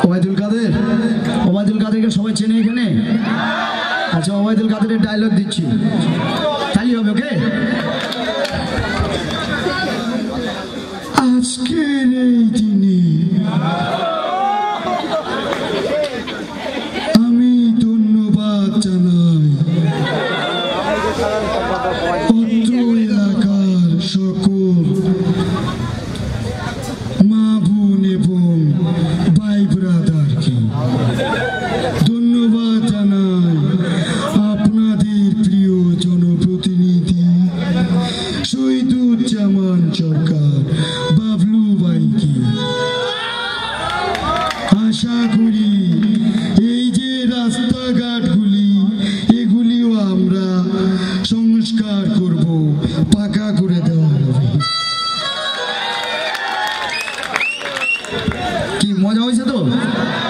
ওবায়দুল কাদের, ওবায়দুল কাদেরকে সবাই চেনে এখানে? আচ্ছা, ওবায়দুল কাদেরের ডায়লগ দিচ্ছি, তাই হবে। ওকে, আজকের এই দিনে আমি ধন্যবাদ জানাই অত্র এলাকার সকল মা বোন এবং ভাই ব্রাদারকে। ধন্যবাদ জানাই আপনাদের প্রিয় জনপ্রতিনিধি শহীদুজ্জামান সরকার বাবলু ভাইকে। আশা করি এই যে রাস্তাঘাটগুলি এগুলিও আমরা সংস্কার করব, পাকা করে দেওয়া হবে। কি মজা হয়েছে তো?